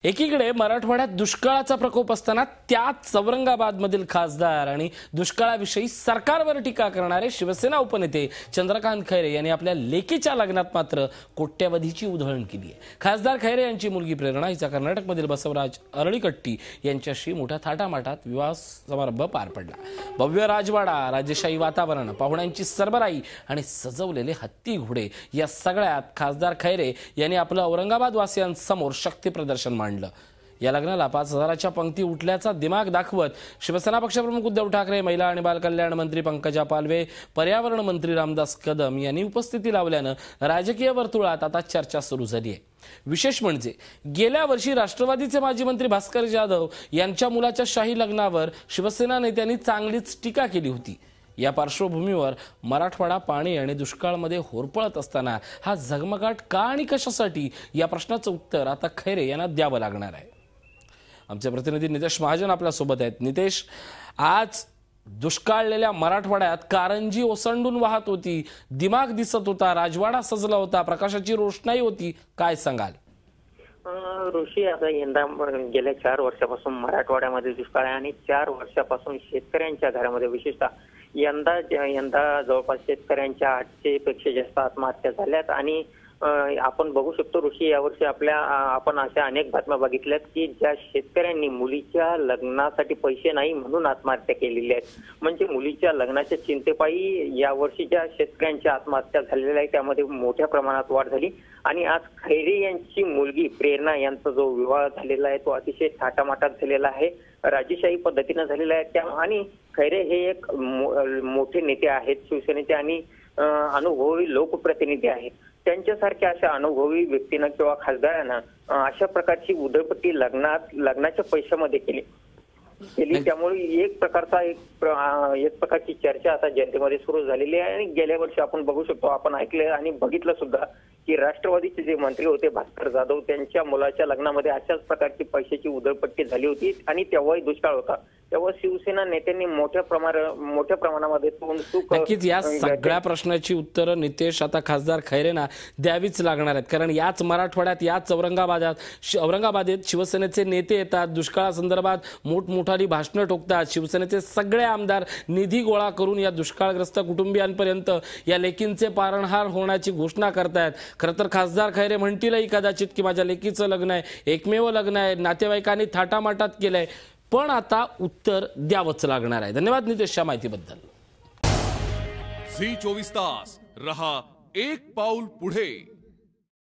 एकीकडे मराठवाड्यात दुष्काळाचा प्रकोप असताना त्याच औरंगाबादमधील खासदार आणि दुष्काळाविषयी सरकारवर टीका करणारे शिवसेना उपनेते चंद्रकांत खैरे यांनी आपल्या लेकीच्या लग्नात मात्र कोट्यवधीची उधळण केली आहे। खासदार खैरे यांची मुलगी प्रेरणा हिचा कर्नाटकमधील बसवराज अरळीकट्टी यांच्याशी मोठ्या थाटामाटात विवाह समारंभ पार पडला। भव्य राजवाडा, राजेशाही वातावरण, पाहुण्यांची सरबराई आणि सजवलेले हत्ती घोडे या सगळ्यात खासदार खैरे यांनी आपलं औरंगाबाद वासियांसमोर शक्ती प्रदर्शन मांडलं। या लग्नाला 5000च्या पंक्ती उठल्याचा दिमाग दाखवत शिवसेना पक्षप्रमुख उद्धव ठाकरे, महिला आणि बालकल्याण मंत्री पंकजा पालवे, पर्यावरण मंत्री रामदास कदम यांनी उपस्थिती लावल्यानं राजकीय वर्तुळात आता चर्चा सुरू झाली आहे। विशेष म्हणजे गेल्या वर्षी राष्ट्रवादीचे माजी मंत्री भास्कर जाधव यांच्या मुलाच्या शाही लग्नावर शिवसेना नेत्यांनी चांगलीच टीका केली होती। या पार्श्वभूमीवर मराठवाडा पाणी आणि दुष्काळामध्ये होरपळत असताना हा झगमगाट का आणि कशासाठी या प्रश्नाचं उत्तर आता खैरे यांना द्यावं लागणार आहे। आमचे प्रतिनिधी नितेश महाजन आपल्या सोबत आहेत। नितेश, आज दुष्काळलेल्या मराठवाड्यात कारंजी ओसंडून वाहत होती, दिमाग दिसत होता, राजवाडा सजला होता, प्रकाशाची रोषणाई होती, काय सांगाल? ऋषी, आता यंदा गेल्या 4 वर्षापासून मराठवाड्यामध्ये दुष्काळ आहे आणि 4 वर्षापासून शेतकऱ्यांच्या घरामध्ये विशेषतः यंदा जवळपास शेतकऱ्यांच्या 800 पेक्षा जास्त आत्महत्या झाल्यात आणि आपण बघू शकतो ऋषी, यावर्षी आपण अशा अनेक बातम्या बघितल्यात की ज्या शेतकऱ्यांनी मुलीच्या लग्नासाठी पैसे नाही म्हणून आत्महत्या केलेल्या आहेत। म्हणजे मुलीच्या लग्नाच्या चिंतेपायी यावर्षी ज्या शेतकऱ्यांच्या आत्महत्या झालेल्या आहेत त्यामध्ये मोठ्या प्रमाणात वाढ झाली आणि आज खैरे यांची मुलगी प्रेरणा यांचा जो विवाह झालेला आहे तो अतिशय थाटामाटात झालेला आहे, राजेशाही पद्धतीने झालेला आहे। आणि खैरे हे एक मोठे नेते आहेत शिवसेनेचे आणि अनुभवी लोकप्रतिनिधी आहेत। त्यांच्यासारख्या अशा अनुभवी व्यक्तींना किंवा खासदारांना अशा प्रकारची उधळपट्टी लग्नाच्या पैशामध्ये केली, त्यामुळे एक प्रकारची चर्चा आता जनतेमध्ये सुरू झालेली आहे। आणि गेल्या वर्षी आपण बघू शकतो, आपण ऐकले आणि बघितलं सुद्धा की राष्ट्रवादीचे जे मंत्री होते भास्कर जाधव त्यांच्या मुलाच्या लग्नामध्ये अशाच प्रकारची पैशाची उधळपट्टी झाली होती आणि तेव्हाही दुष्काळ होता। तेव्हा शिवसेना नेत्यांनी मोठ्या प्रमाणामध्ये नक्कीच या सगळ्या प्रश्नाची उत्तरं नितेश आता खासदार खैरेंना द्यावीच लागणार आहेत, कारण याच मराठवाड्यात, याच औरंगाबादेत शिवसेनेचे नेते येतात, दुष्काळासंदर्भात मोठमोठाली भाषणं ठोकतात, शिवसेनेचे सगळे आमदार निधी गोळा करून या दुष्काळग्रस्त कुटुंबियांपर्यंत या लेकींचे पारणहार होण्याची घोषणा करतायत। खरं तर खासदार खैरे म्हणतीलही कदाचित की माझ्या लेकीचं लग्न आहे, एकमेव लग्न आहे, नातेवाईकांनी थाटामाटात केलंय, पण आता उत्तर द्यावंच लागणार आहे। धन्यवाद नितेश या माहितीबद्दल। झी 24 तास रहा एक पाऊल पुढे।